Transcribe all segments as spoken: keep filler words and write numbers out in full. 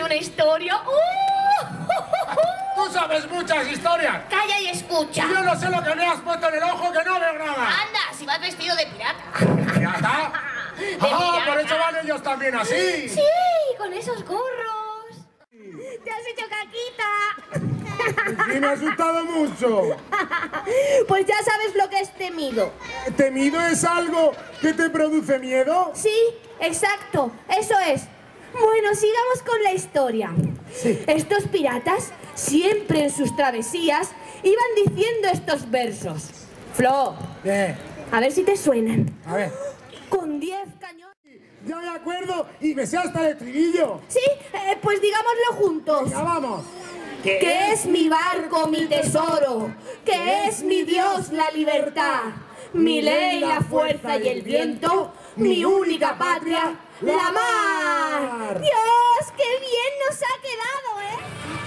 una historia. ¡Uh! Tú sabes muchas historias. Calla y escucha. Y yo no sé lo que me has puesto en el ojo, que no veo nada. Anda, si vas vestido de pirata. ¿Pirata? De Ah, pirata. por eso van ellos también así. Sí, con esos gorros. Te has hecho caquita. Sí, me ha asustado mucho. Pues ya sabes lo que es temido. ¿Temido es algo que te produce miedo? Sí, exacto, eso es. Bueno, sigamos con la historia. Sí. Estos piratas, siempre en sus travesías, iban diciendo estos versos. Flo, Eh, a ver si te suenan. a ver. Con diez cañones... Ya me acuerdo y me sé hasta el estribillo. Sí, eh, pues digámoslo juntos. Ya vamos. Que es mi barco, mi tesoro, que es mi Dios, la libertad, mi ley, la fuerza y el viento, mi única patria, la mar. Dios, qué bien nos ha quedado, ¿eh?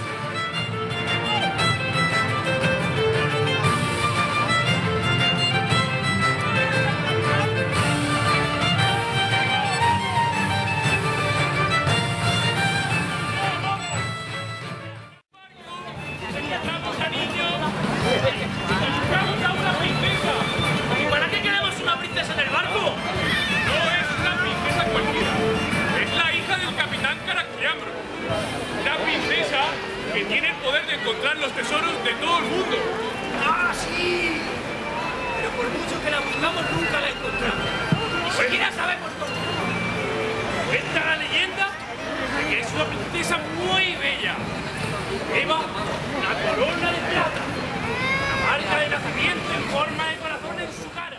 ¡Encontramos a niños! ¡Encontramos a una princesa! ¿Y para qué queremos una princesa en el barco? No es una princesa cualquiera. Es la hija del capitán Caracciambro. Una princesa que tiene el poder de encontrar los tesoros de todo el mundo. ¡Ah, sí! Pero por mucho que la buscamos, nunca la encontramos. Ni siquiera sabemos cómo. Cuenta la leyenda de que es una princesa muy bella. Lleva una corona de plata, una marca de nacimiento en forma de corazón en su cara.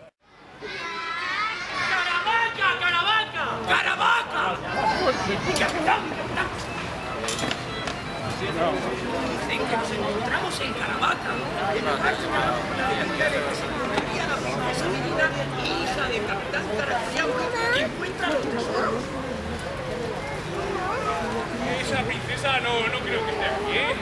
¡Caravaca, Caravaca! ¡Caravaca! ¡Capitán, capitán! Dicen que nos encontramos en Caravaca. En la página que se encontraría la princesa Medina, hija del capitán Caracciambro, que encuentra los tesoros. Esa princesa no, no creo que esté aquí, ¿eh?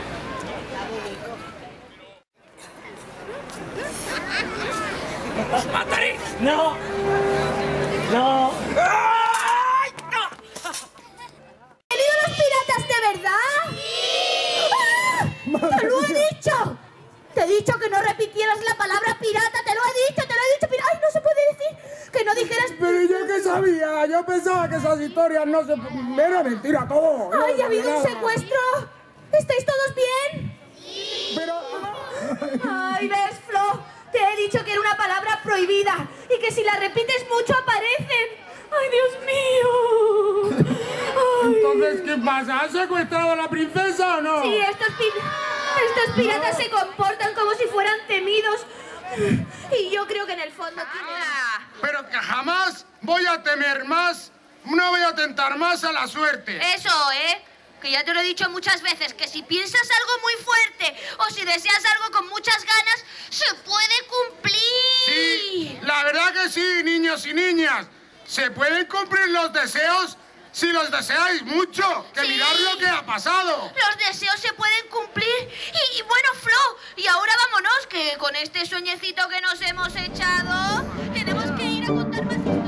¡Os mataré! ¡No! ¡No! ¡Ay! ¡No! ¿Han venido los piratas de verdad? ¡Ah! ¡Te lo he dicho! Te he dicho que no repitieras la palabra pirata, te lo he dicho, te lo he dicho, pira- ¡ay, no se puede decir! Que no dijeras... Pero yo qué sabía, yo pensaba que esas historias no se... Era mentira todo. no ¡Ay, ha sabía habido un nada. secuestro! ¿Estáis todos bien? Pero... ¡Ay, ves, Flo! Te he dicho que era una palabra prohibida y que si la repites mucho aparecen. ¡Ay, Dios mío! Ay. Entonces, ¿qué pasa? ¿Han secuestrado a la princesa o no? Sí, estos, pi- estos piratas se comportan como si fueran temidos. Y yo creo que en el fondo tienen... Pero que jamás voy a temer más, no voy a tentar más a la suerte. Eso, ¿eh? Que ya te lo he dicho muchas veces, que si piensas algo muy fuerte o si deseas algo con muchas ganas, se puede cumplir. Sí, la verdad que sí, niños y niñas. Se pueden cumplir los deseos si los deseáis mucho. Que Sí. mirad lo que ha pasado. Los deseos se pueden cumplir. Y, y bueno, Flo, y ahora vámonos, que con este sueñecito que nos hemos echado, tenemos que ir a contar más historias.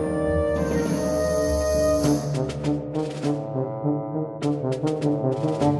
Thank you.